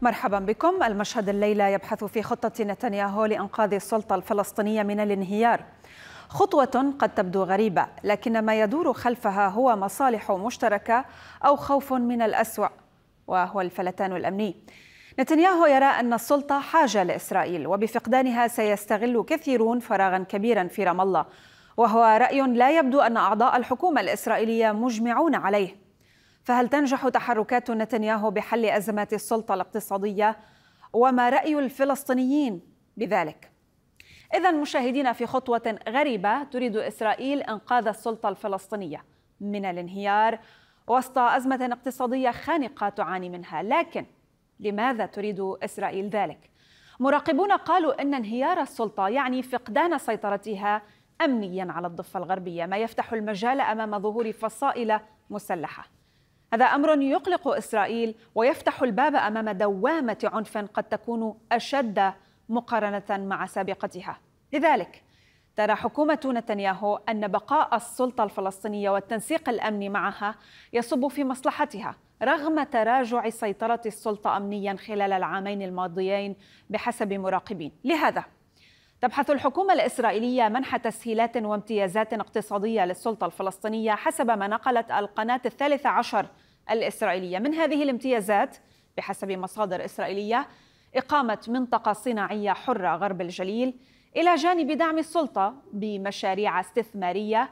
مرحبا بكم. المشهد الليلة يبحث في خطة نتنياهو لإنقاذ السلطة الفلسطينية من الانهيار، خطوة قد تبدو غريبة، لكن ما يدور خلفها هو مصالح مشتركة أو خوف من الأسوأ، وهو الفلتان الأمني. نتنياهو يرى أن السلطة حاجة لإسرائيل، وبفقدانها سيستغل كثيرون فراغا كبيرا في رام الله، وهو رأي لا يبدو أن أعضاء الحكومة الإسرائيلية مجمعون عليه. فهل تنجح تحركات نتنياهو بحل أزمات السلطة الاقتصادية؟ وما رأي الفلسطينيين بذلك؟ إذن مشاهدينا، في خطوة غريبة تريد إسرائيل إنقاذ السلطة الفلسطينية من الانهيار وسط أزمة اقتصادية خانقة تعاني منها. لكن لماذا تريد إسرائيل ذلك؟ مراقبون قالوا إن انهيار السلطة يعني فقدان سيطرتها أمنيا على الضفة الغربية، ما يفتح المجال أمام ظهور فصائل مسلحة. هذا أمر يقلق إسرائيل ويفتح الباب أمام دوامة عنف قد تكون أشد مقارنة مع سابقتها. لذلك ترى حكومة نتنياهو أن بقاء السلطة الفلسطينية والتنسيق الأمني معها يصب في مصلحتها رغم تراجع سيطرة السلطة أمنيا خلال العامين الماضيين بحسب مراقبين. لهذا تبحث الحكومة الإسرائيلية منح تسهيلات وامتيازات اقتصادية للسلطة الفلسطينية حسب ما نقلت القناة 13 الإسرائيلية. من هذه الامتيازات بحسب مصادر إسرائيلية إقامة منطقة صناعية حرة غرب الجليل، إلى جانب دعم السلطة بمشاريع استثمارية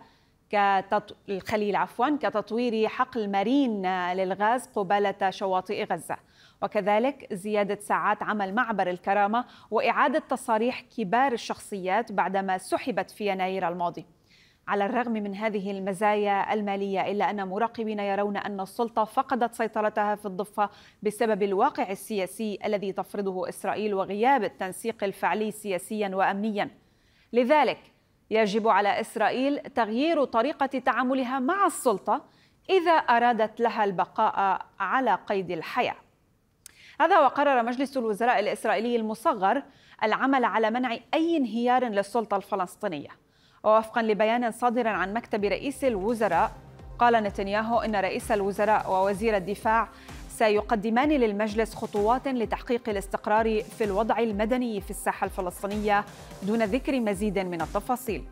كتطوير حقل مارين للغاز قبالة شواطئ غزة، وكذلك زيادة ساعات عمل معبر الكرامة وإعادة تصاريح كبار الشخصيات بعدما سحبت في يناير الماضي. على الرغم من هذه المزايا المالية، إلا أن مراقبين يرون أن السلطة فقدت سيطرتها في الضفة بسبب الواقع السياسي الذي تفرضه إسرائيل وغياب التنسيق الفعلي سياسيا وأمنيا. لذلك يجب على إسرائيل تغيير طريقة تعاملها مع السلطة إذا أرادت لها البقاء على قيد الحياة. هذا وقرر مجلس الوزراء الإسرائيلي المصغر العمل على منع أي انهيار للسلطة الفلسطينية. ووفقا لبيان صادر عن مكتب رئيس الوزراء، قال نتنياهو إن رئيس الوزراء ووزير الدفاع سيقدمان للمجلس خطوات لتحقيق الاستقرار في الوضع المدني في الساحة الفلسطينية دون ذكر مزيد من التفاصيل.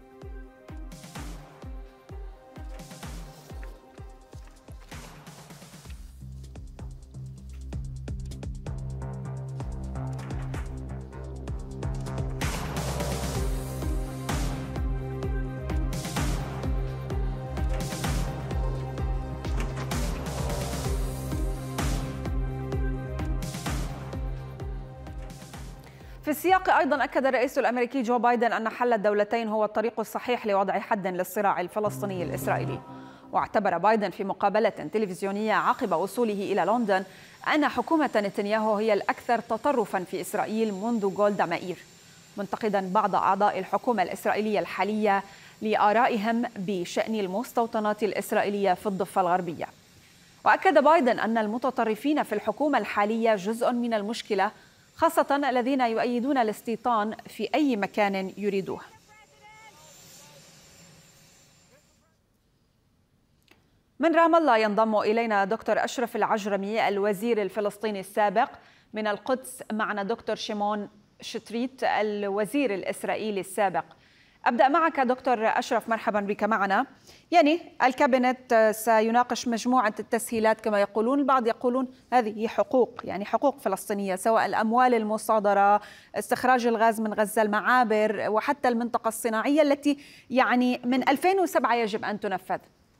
في السياق أيضا أكد الرئيس الأمريكي جو بايدن أن حل الدولتين هو الطريق الصحيح لوضع حد للصراع الفلسطيني الإسرائيلي. واعتبر بايدن في مقابلة تلفزيونية عقب وصوله إلى لندن أن حكومة نتنياهو هي الأكثر تطرفا في إسرائيل منذ جولدا مائير، منتقدا بعض أعضاء الحكومة الإسرائيلية الحالية لآرائهم بشأن المستوطنات الإسرائيلية في الضفة الغربية. وأكد بايدن أن المتطرفين في الحكومة الحالية جزء من المشكلة، خاصة الذين يؤيدون الاستيطان في أي مكان يريدوه. من رام الله ينضم إلينا دكتور أشرف العجرمي الوزير الفلسطيني السابق. من القدس معنا دكتور شيمون شتريت الوزير الإسرائيلي السابق. أبدأ معك دكتور أشرف، مرحبا بك معنا. يعني الكابينت سيناقش مجموعة التسهيلات كما يقولون، البعض يقولون هذه حقوق، يعني حقوق فلسطينية، سواء الأموال المصادرة، استخراج الغاز من غزة، المعابر، وحتى المنطقة الصناعية التي يعني من 2007 يجب أن تنفذ.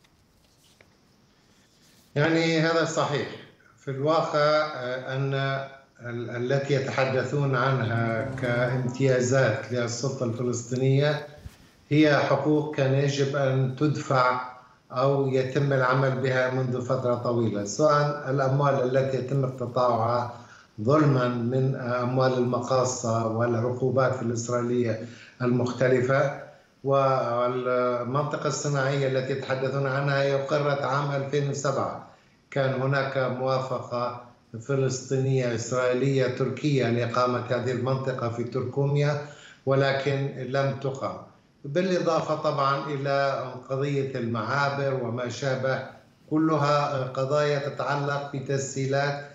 يعني هذا صحيح. في الواقع أن التي يتحدثون عنها كامتيازات للسلطة الفلسطينية هي حقوق كان يجب أن تدفع أو يتم العمل بها منذ فترة طويلة، سواء الأموال التي يتم اقتطاعها ظلما من أموال المقاصة والعقوبات الإسرائيلية المختلفة، والمنطقة الصناعية التي يتحدثون عنها هي أقرت عام 2007. كان هناك موافقة فلسطينية إسرائيلية تركية لإقامة هذه المنطقة في تركوميا، ولكن لم تقم، بالإضافة طبعا إلى قضية المعابر وما شابه، كلها قضايا تتعلق بتسهيلات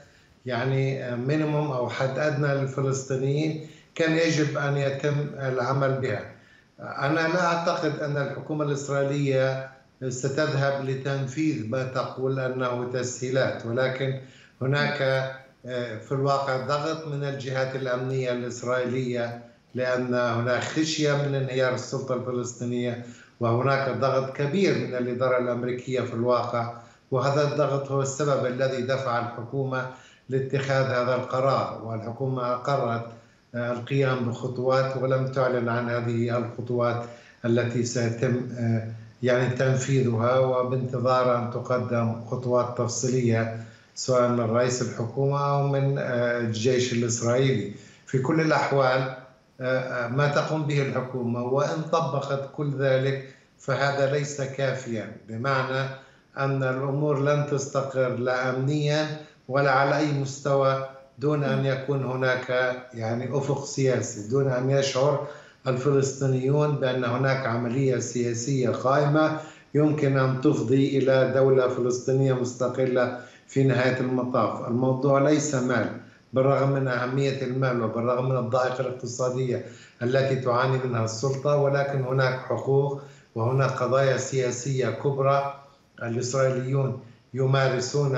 يعني مينيموم أو حد أدنى للفلسطينيين كان يجب أن يتم العمل بها. أنا لا أعتقد أن الحكومة الإسرائيلية ستذهب لتنفيذ ما تقول أنه تسهيلات، ولكن هناك في الواقع ضغط من الجهات الأمنية الإسرائيلية، لأن هناك خشية من انهيار السلطة الفلسطينية، وهناك ضغط كبير من الإدارة الأمريكية في الواقع، وهذا الضغط هو السبب الذي دفع الحكومة لاتخاذ هذا القرار. والحكومة قررت القيام بخطوات ولم تعلن عن هذه الخطوات التي سيتم يعني تنفيذها، وبانتظار أن تقدم خطوات تفصيلية سواء من رئيس الحكومة أو من الجيش الإسرائيلي. في كل الأحوال ما تقوم به الحكومة وإن طبقت كل ذلك فهذا ليس كافيا، بمعنى أن الأمور لن تستقر لا أمنيا ولا على أي مستوى دون أن يكون هناك يعني أفق سياسي، دون أن يشعر الفلسطينيون بأن هناك عملية سياسية قائمة يمكن أن تفضي إلى دولة فلسطينية مستقلة في نهاية المطاف. الموضوع ليس مال، بالرغم من أهمية المال وبالرغم من الضائقة الاقتصادية التي تعاني منها السلطة، ولكن هناك حقوق وهناك قضايا سياسية كبرى. الإسرائيليون يمارسون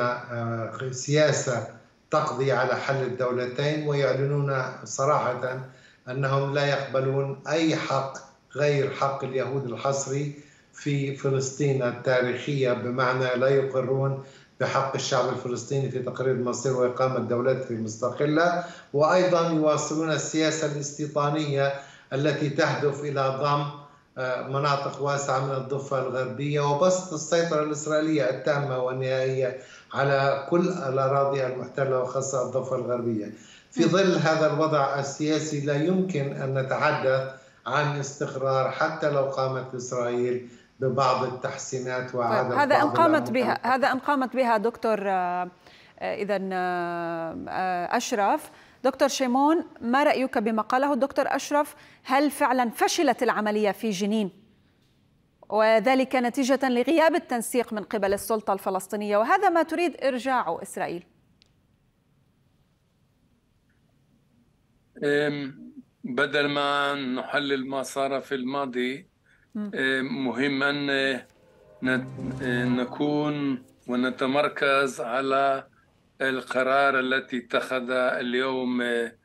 سياسة تقضي على حل الدولتين، ويعلنون صراحة أنهم لا يقبلون أي حق غير حق اليهود الحصري في فلسطين التاريخية، بمعنى لا يقرون بحق الشعب الفلسطيني في تقرير مصير وإقامة دولته المستقلة. وأيضا يواصلون السياسة الاستيطانية التي تهدف إلى ضم مناطق واسعة من الضفة الغربية وبسط السيطرة الإسرائيلية التامة والنهائية على كل الأراضي المحتلة وخاصة الضفة الغربية. في ظل هذا الوضع السياسي لا يمكن أن نتحدث عن استقرار حتى لو قامت إسرائيل ببعض التحسينات وإعادة هذا أن قامت بها دكتور إذا أشرف. دكتور شيمون، ما رأيك بما قاله الدكتور أشرف؟ هل فعلا فشلت العملية في جنين وذلك نتيجة لغياب التنسيق من قبل السلطة الفلسطينية، وهذا ما تريد إرجاعه إسرائيل؟ بدل ما نحلل ما صار في الماضي، مهم أن نكون ونتمركز على القرار التي اتخذ اليوم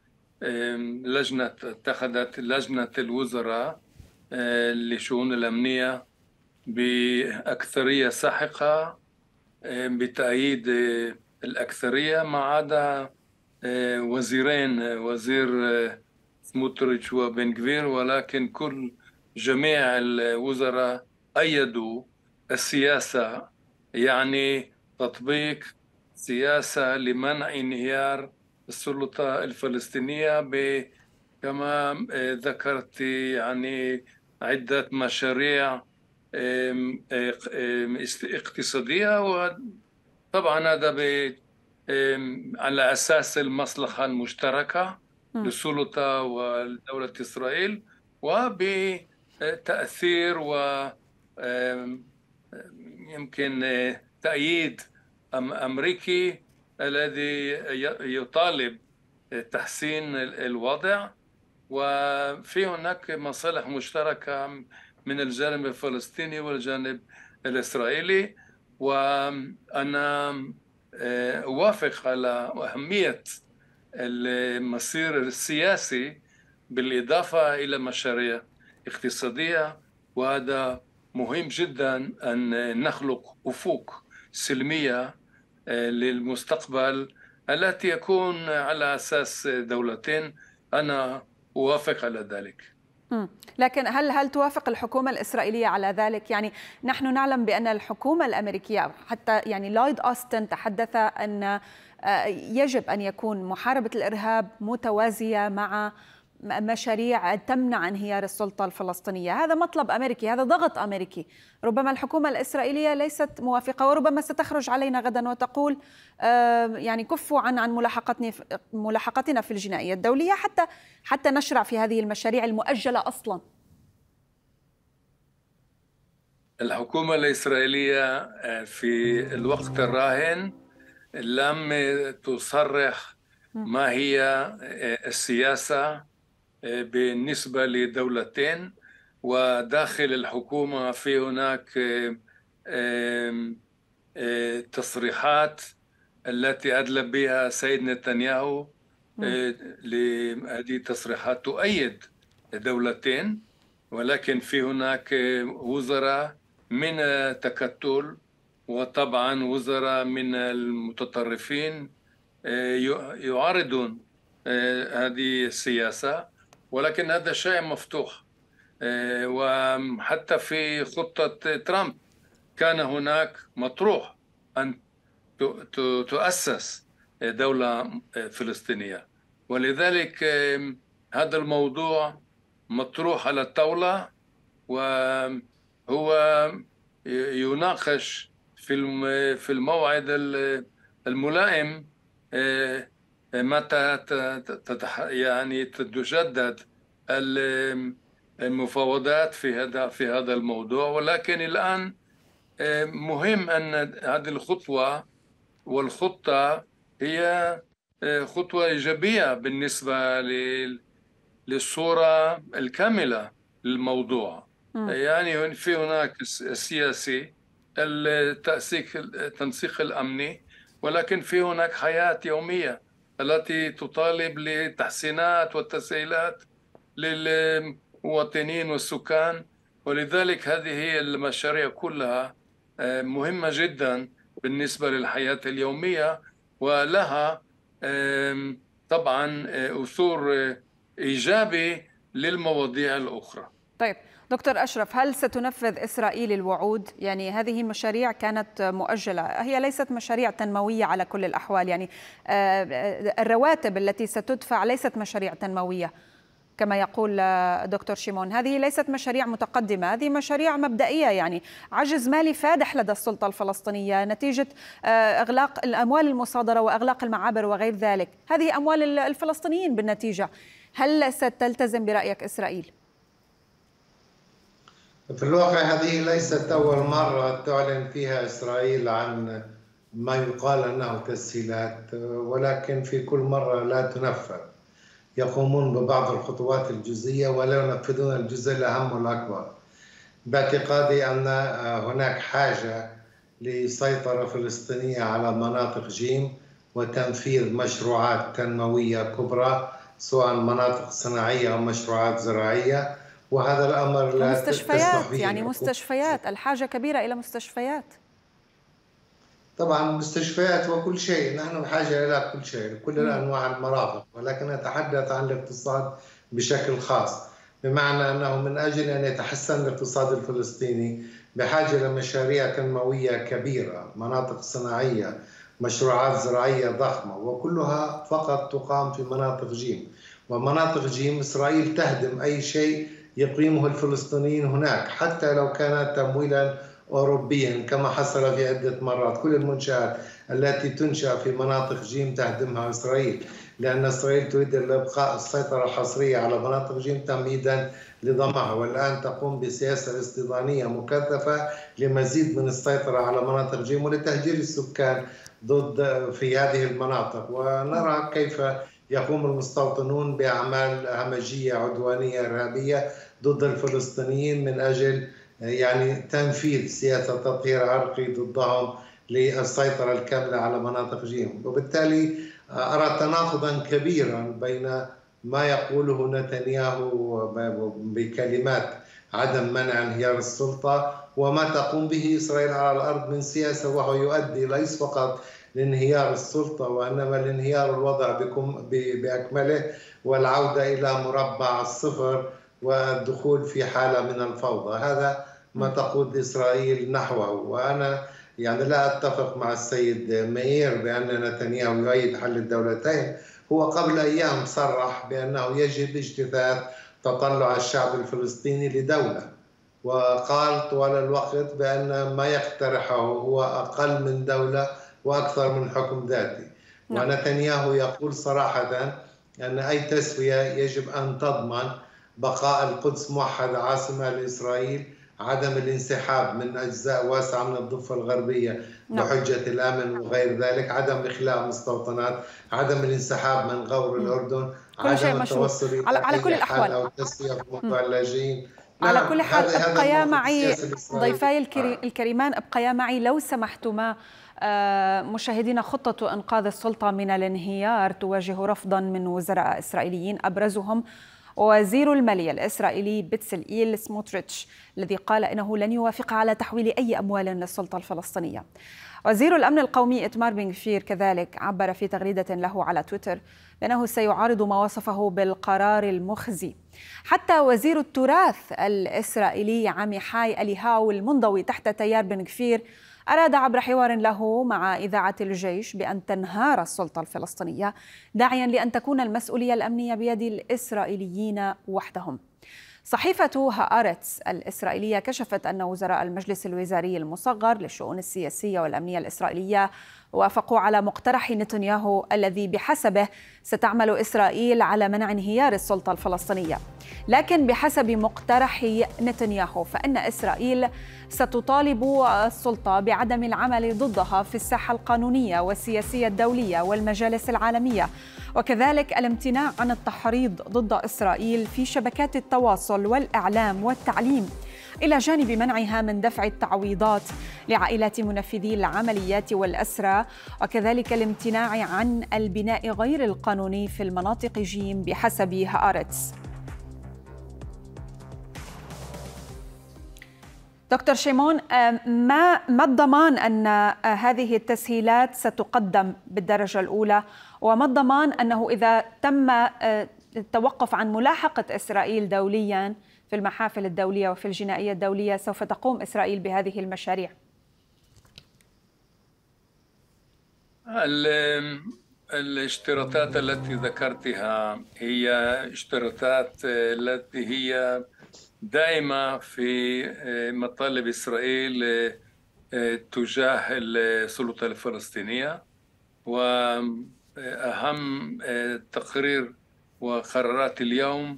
اتخذت لجنة الوزراء لشؤون الأمنية بأكثرية ساحقة بتأييد الأكثرية، ما عدا وزيرين، وزير سموتريتش وبن غفير، ولكن جميع الوزراء أيدوا السياسة، يعني تطبيق سياسة لمنع انهيار السلطة الفلسطينية كما ذكرت يعني عدة مشاريع اقتصادية، وطبعا هذا على أساس المصلحة المشتركة للسلطة ودولة إسرائيل، وبتأثير ويمكن تأييد أمريكي الذي يطالب تحسين الوضع، وفي هناك مصالح مشتركة من الجانب الفلسطيني والجانب الإسرائيلي. وأنا أوافق على أهمية المسير السياسي بالإضافة إلى مشاريع اقتصادية، وهذا مهم جدا أن نخلق أفق سلمية للمستقبل التي يكون على أساس دولتين. أنا أوافق على ذلك. لكن هل توافق الحكومة الإسرائيلية على ذلك؟ يعني نحن نعلم بأن الحكومة الأمريكية حتى يعني لويد أوستن تحدث أن يجب أن يكون محاربة الإرهاب متوازية مع مشاريع تمنع انهيار السلطة الفلسطينية. هذا مطلب أمريكي، هذا ضغط أمريكي. ربما الحكومة الإسرائيلية ليست موافقة، وربما ستخرج علينا غدا وتقول يعني كفوا عن ملاحقتنا في الجنائية الدولية حتى نشرع في هذه المشاريع المؤجلة أصلا. الحكومة الإسرائيلية في الوقت الراهن لم تصرح ما هي السياسة بالنسبة لدولتين، وداخل الحكومة في هناك تصريحات التي أدلى بها سيد نتنياهو. هذه تصريحات تؤيد دولتين، ولكن في هناك وزراء من تكتل، وطبعا وزراء من المتطرفين يعارضون هذه السياسة، ولكن هذا شيء مفتوح. وحتى في خطة ترامب كان هناك مطروح أن تؤسس دولة فلسطينية، ولذلك هذا الموضوع مطروح على الطاولة، وهو يناقش في الموعد الملائم متى يعني تتجدد المفاوضات في هذا الموضوع. ولكن الآن مهم أن هذه الخطوة والخطة هي خطوة إيجابية بالنسبة للصورة الكاملة للموضوع. يعني في هناك السياسي، التنسيق الأمني، ولكن في هناك حياة يومية التي تطالب لتحسينات وتسهيلات للمواطنين والسكان. ولذلك هذه هي المشاريع كلها مهمة جدا بالنسبة للحياة اليومية، ولها طبعا أثر إيجابي للمواضيع الأخرى. طيب دكتور أشرف، هل ستنفذ إسرائيل الوعود؟ يعني هذه المشاريع كانت مؤجلة، هي ليست مشاريع تنموية على كل الأحوال، يعني الرواتب التي ستدفع ليست مشاريع تنموية كما يقول دكتور شيمون، هذه ليست مشاريع متقدمة، هذه مشاريع مبدئية، يعني عجز مالي فادح لدى السلطة الفلسطينية نتيجة إغلاق الأموال المصادرة وإغلاق المعابر وغير ذلك، هذه أموال الفلسطينيين بالنتيجة. هل ستلتزم برأيك إسرائيل؟ في الواقع هذه ليست أول مرة تعلن فيها إسرائيل عن ما يقال أنه تسهيلات، ولكن في كل مرة لا تنفذ. يقومون ببعض الخطوات الجزئية ولا ينفذون الجزء الأهم والأكبر. باعتقادي أن هناك حاجة لسيطرة فلسطينية على مناطق جيم وتنفيذ مشروعات تنموية كبرى، سواء مناطق صناعية أو مشروعات زراعية، وهذا الأمر لا تسمح به. يعني مستشفيات، الحاجة كبيرة إلى مستشفيات. طبعا مستشفيات وكل شيء، نحن بحاجة إلى كل شيء، كل أنواع المرافق، ولكن نتحدث عن الاقتصاد بشكل خاص، بمعنى أنه من أجل أن يتحسن الاقتصاد الفلسطيني بحاجة لمشاريع تنموية كبيرة، مناطق صناعية، مشروعات زراعية ضخمة، وكلها فقط تقام في مناطق جيم. ومناطق جيم إسرائيل تهدم أي شيء يقيمه الفلسطينيين هناك، حتى لو كان تمويلا أوروبيا كما حصل في عدة مرات. كل المنشآت التي تنشأ في مناطق جيم تهدمها إسرائيل، لأن إسرائيل تريد الإبقاء السيطرة الحصرية على مناطق جيم تمهيدا لضمها، والآن تقوم بسياسة استيطانية مكثفة لمزيد من السيطرة على مناطق جيم ولتهجير السكان ضد في هذه المناطق. ونرى كيف يقوم المستوطنون بأعمال همجية عدوانية إرهابية ضد الفلسطينيين من أجل يعني تنفيذ سياسة تطهير عرقي ضدهم للسيطرة الكاملة على مناطق جيم. وبالتالي أرى تناقضا كبيرا بين ما يقوله نتنياهو بكلمات عدم منع انهيار السلطة وما تقوم به إسرائيل على الأرض من سياسة، وهو يؤدي ليس فقط لانهيار السلطة وإنما لانهيار الوضع بأكمله والعودة إلى مربع الصفر والدخول في حالة من الفوضى. هذا ما تقود إسرائيل نحوه. وأنا يعني لا أتفق مع السيد ماير بأن نتنياهو يؤيد حل الدولتين. هو قبل أيام صرح بأنه يجب اجتثاث تطلع الشعب الفلسطيني لدولة، وقال طوال الوقت بأن ما يقترحه هو أقل من دولة وأكثر من حكم ذاتي. ونتنياهو يقول صراحة أن أي تسوية يجب أن تضمن بقاء القدس موحدة عاصمة لإسرائيل عدم الانسحاب من أجزاء واسعة من الضفة الغربية بحجة الأمن وغير ذلك، عدم إخلاء مستوطنات، عدم الانسحاب من غور الأردن، كل شيء عدم مشروع التوصل إلى على كل أي حل الأحوال. أو تسوية في موضوع اللاجئين. على نعم، كل حال هذا ابقيا الموقف معي السياسي الإسرائيلي. ضيفاي الكريمان، ابقيا معي لو سمحتما. مشاهدينا، خطة إنقاذ السلطة من الانهيار تواجه رفضا من وزراء إسرائيليين، أبرزهم وزير المالية الإسرائيلي بتسلئيل سموتريتش، الذي قال إنه لن يوافق على تحويل أي أموال للسلطة الفلسطينية. وزير الأمن القومي إتمار بن غفير كذلك عبر في تغريدة له على تويتر بأنه سيعارض ما وصفه بالقرار المخزي. حتى وزير التراث الإسرائيلي عميحاي أليهاو المنضوي تحت تيار بن غفير أراد عبر حوار له مع إذاعة الجيش بأن تنهار السلطة الفلسطينية، داعيا لأن تكون المسؤولية الأمنية بيد الإسرائيليين وحدهم. صحيفة هآرتس الإسرائيلية كشفت أن وزراء المجلس الوزاري المصغر للشؤون السياسية والأمنية الإسرائيلية وافقوا على مقترح نتنياهو الذي بحسبه ستعمل إسرائيل على منع انهيار السلطة الفلسطينية. لكن بحسب مقترح نتنياهو فإن إسرائيل ستطالب السلطة بعدم العمل ضدها في الساحة القانونية والسياسية الدولية والمجالس العالمية، وكذلك الامتناع عن التحريض ضد إسرائيل في شبكات التواصل والإعلام والتعليم، إلى جانب منعها من دفع التعويضات لعائلات منفذي العمليات والأسرى، وكذلك الامتناع عن البناء غير القانوني في المناطق جيم بحسب هآرتس. دكتور شيمون، ما الضمان أن هذه التسهيلات ستقدم بالدرجة الأولى، وما الضمان أنه إذا تم التوقف عن ملاحقة إسرائيل دولياً في المحافل الدولية وفي الجنائية الدولية سوف تقوم إسرائيل بهذه المشاريع؟ الاشتراطات التي ذكرتها هي اشتراطات التي هي دائمة في مطالب إسرائيل تجاه السلطة الفلسطينية، وأهم تقرير وقرارات اليوم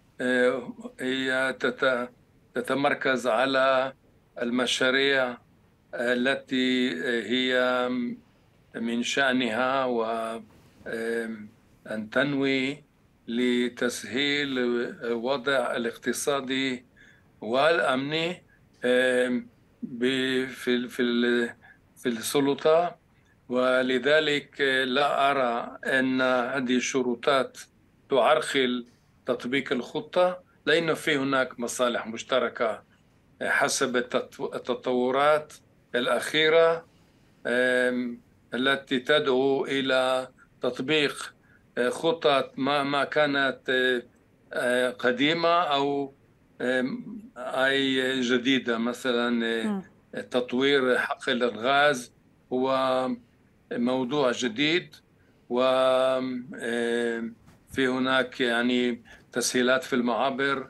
هي تتمركز على المشاريع التي هي من شأنها وأن تنوي لتسهيل الوضع الاقتصادي والأمني في السلطة. ولذلك لا أرى أن هذه الشروطات تعرقل تطبيق الخطة، لأنه في هناك مصالح مشتركة حسب التطورات الأخيرة التي تدعو إلى تطبيق خطط ما كانت قديمة أو أي جديدة. مثلا تطوير حقل الغاز هو موضوع جديد، وفي هناك يعني تسهيلات في المعابر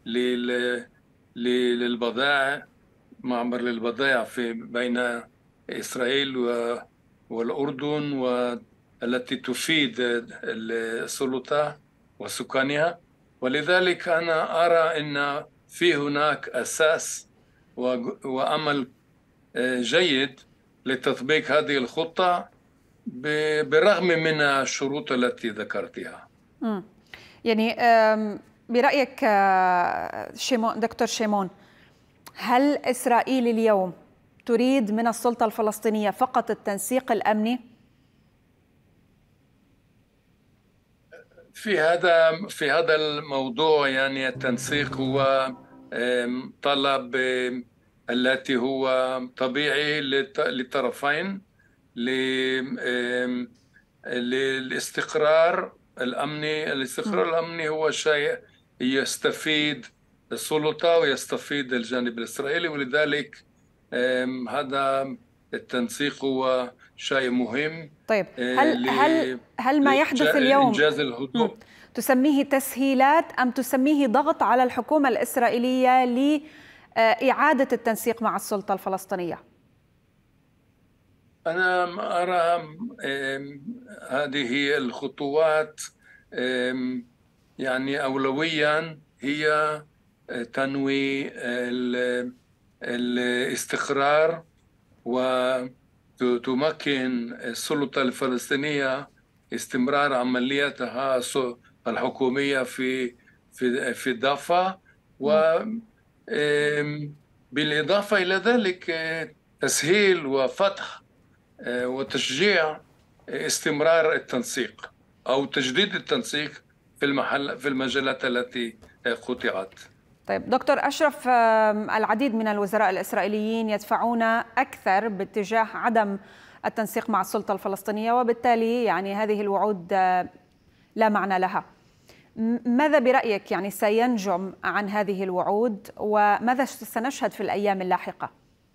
للبضائع، معبر للبضائع في بين إسرائيل والأردن، والتي تفيد السلطة وسكانها. ولذلك أنا أرى أن في هناك أساس وأمل جيد لتطبيق هذه الخطة بالرغم من الشروط التي ذكرتها. يعني برأيك دكتور شيمون، هل إسرائيل اليوم تريد من السلطة الفلسطينية فقط التنسيق الأمني؟ في هذا الموضوع يعني التنسيق هو طلب التي هو طبيعي للطرفين للاستقرار الأمني. الاستقرار الأمني هو شيء يستفيد السلطة ويستفيد الجانب الإسرائيلي، ولذلك هذا التنسيق هو شيء مهم. طيب، هل ما يحدث اليوم إنجاز الهدوء تسميه تسهيلات أم تسميه ضغط على الحكومة الإسرائيلية لإعادة التنسيق مع السلطة الفلسطينية؟ أنا أرى هذه الخطوات يعني أولويا هي تنوي الاستقرار وتمكن السلطة الفلسطينية استمرار عملياتها الحكومية في الضفة، وبالإضافة إلى ذلك تسهيل وفتح وتشجيع استمرار التنسيق أو تجديد التنسيق في المجالات التي قطعت. طيب دكتور أشرف، العديد من الوزراء الإسرائيليين يدفعون أكثر باتجاه عدم التنسيق مع السلطة الفلسطينية، وبالتالي يعني هذه الوعود لا معنى لها. ماذا برأيك يعني سينجم عن هذه الوعود، وماذا سنشهد في الأيام اللاحقة؟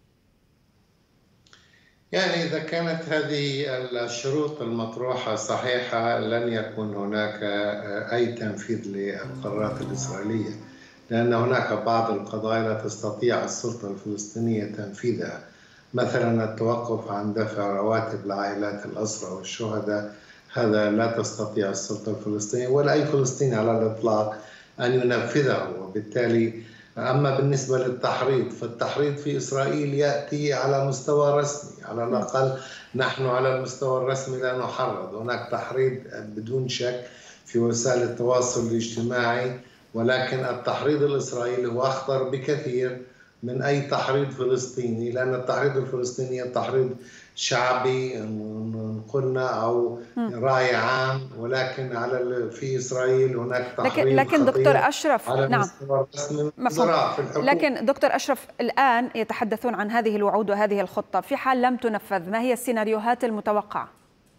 يعني إذا كانت هذه الشروط المطروحة صحيحة لن يكون هناك أي تنفيذ للقرارات الإسرائيلية، لأن هناك بعض القضايا لا تستطيع السلطة الفلسطينية تنفيذها، مثلا التوقف عن دفع رواتب لعائلات الأسرى والشهداء، هذا لا تستطيع السلطة الفلسطينية ولا أي فلسطيني على الإطلاق أن ينفذه. وبالتالي أما بالنسبة للتحريض، فالتحريض في إسرائيل يأتي على مستوى رسمي، على الأقل نحن على المستوى الرسمي لا نحرض، هناك تحريض بدون شك في وسائل التواصل الاجتماعي، ولكن التحريض الإسرائيلي هو أخطر بكثير من أي تحريض فلسطيني، لأن التحريض الفلسطيني تحريض شعبي قلنا أو رأي عام، ولكن في إسرائيل هناك تحريض لكن دكتور أشرف، على نعم مستوى الرسمي في لكن دكتور أشرف، الآن يتحدثون عن هذه الوعود وهذه الخطة، في حال لم تنفذ ما هي السيناريوهات المتوقعة؟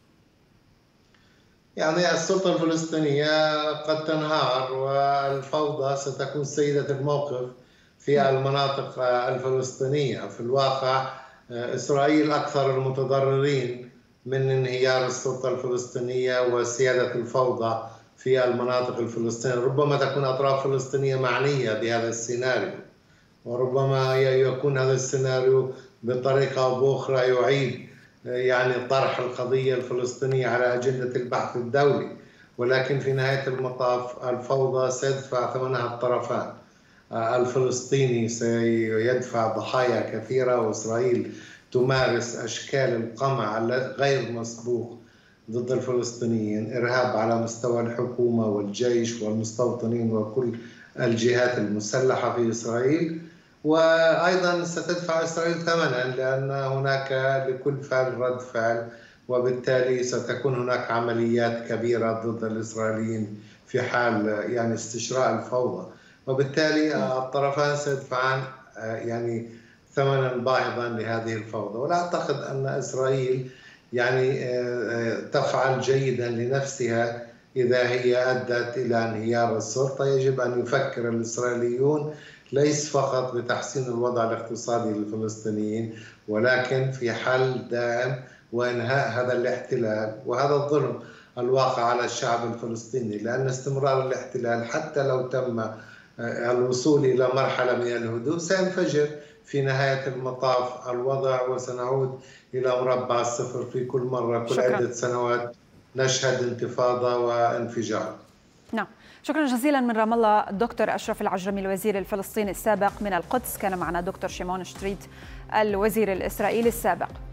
يعني السلطة الفلسطينية قد تنهار والفوضى ستكون سيدة الموقف في المناطق الفلسطينية. في الواقع إسرائيل أكثر المتضررين من انهيار السلطة الفلسطينية وسيادة الفوضى في المناطق الفلسطينية. ربما تكون أطراف فلسطينية معنية بهذا السيناريو، وربما يكون هذا السيناريو بطريقة أو بأخرى يعيد يعني طرح القضية الفلسطينية على أجندة البحث الدولي، ولكن في نهاية المطاف الفوضى سيدفع ثمنها الطرفان. الفلسطيني سيدفع ضحايا كثيرة، وإسرائيل تمارس أشكال القمع غير مسبوق ضد الفلسطينيين، إرهاب على مستوى الحكومة والجيش والمستوطنين وكل الجهات المسلحة في إسرائيل، وأيضا ستدفع إسرائيل ثمنا لأن هناك لكل فعل رد فعل، وبالتالي ستكون هناك عمليات كبيرة ضد الإسرائيليين في حال يعني استشراء الفوضى، وبالتالي الطرفان سيدفعان يعني ثمنا باهظا لهذه الفوضى. ولا أعتقد أن إسرائيل يعني تفعل جيدا لنفسها إذا هي أدت إلى انهيار السلطة. يجب أن يفكر الإسرائيليون ليس فقط بتحسين الوضع الاقتصادي للفلسطينيين، ولكن في حل دائم وإنهاء هذا الاحتلال وهذا الظلم الواقع على الشعب الفلسطيني، لأن استمرار الاحتلال حتى لو تم الوصول إلى مرحلة من الهدوء سينفجر في نهاية المطاف الوضع، وسنعود إلى مربع الصفر في كل مرة كل عدة سنوات نشهد انتفاضة وانفجار. نعم، شكرا جزيلا من رام الله الدكتور أشرف العجرمي الوزير الفلسطيني السابق. من القدس كان معنا دكتور شيمون شتريت الوزير الإسرائيلي السابق.